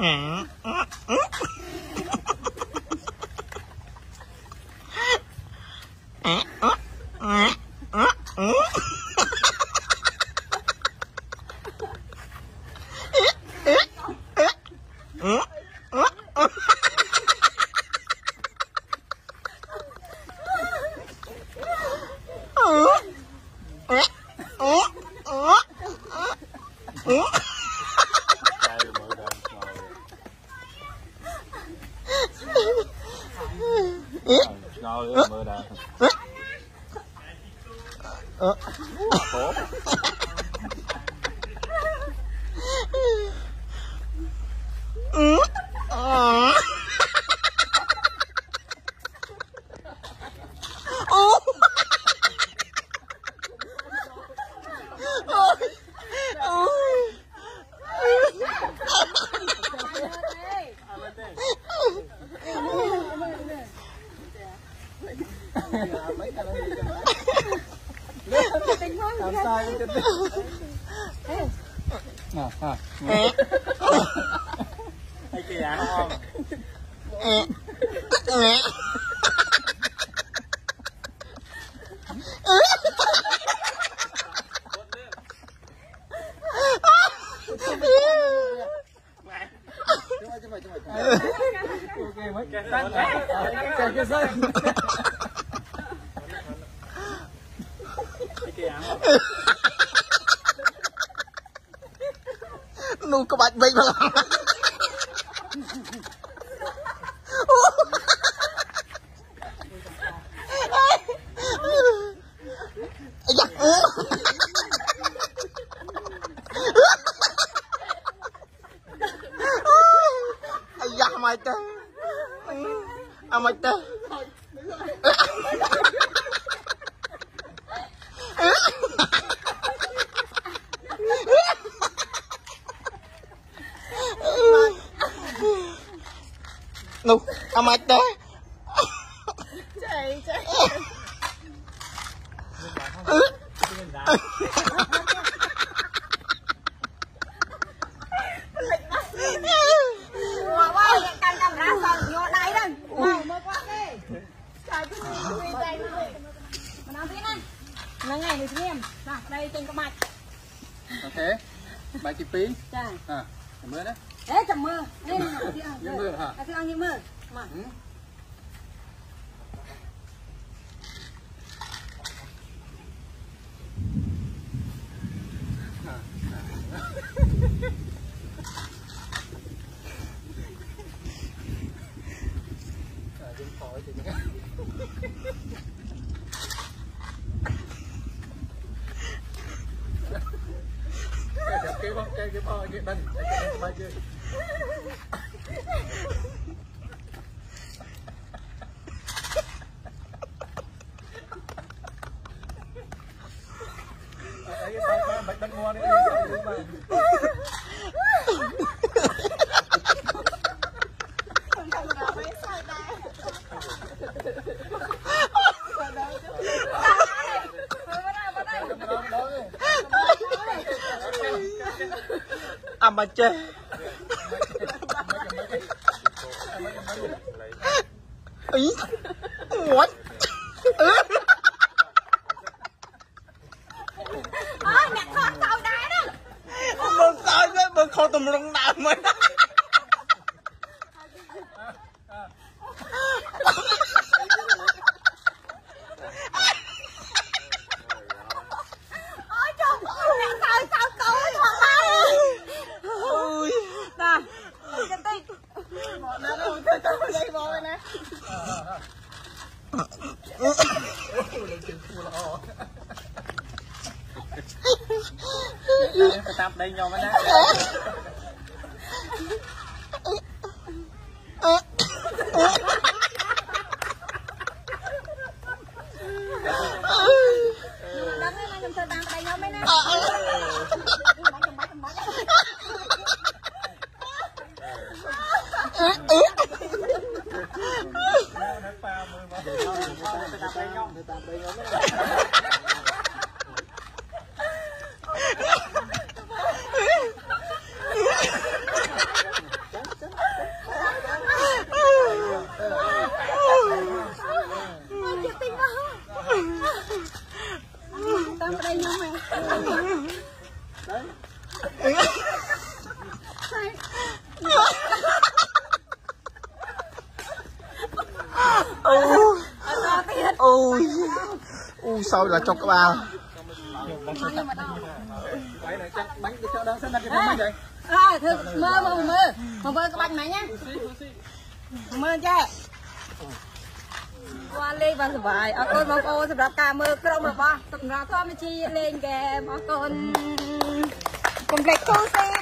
Nu các bạn vậy mà dạ mày tê mày tê nu mày tê chạy chạy ngày thì em đây trên cái bạch ok bài chụp phí chà chầm mưa đấy đấy chầm mưa nên như mưa hả thưa anh như mưa mà cái bò cái đần cái bay chưa cái bạch đần ngon đấy mà chê ý what nhặt con tàu đá đó mừng sao đấy mừng không tụm lông đào mới phải tập đây nhau mới đấy sâu là chọc vào Vậy này chắc bánh cái cho đang sẵn là cái bánh vậy. Thử mơ cái bánh này nhá. Mơ chứ. Qua lên và vài ở con mong ô sắp đặt cả mơ không được ba tập ra thôi mới chi lên kèm ở con complete tu si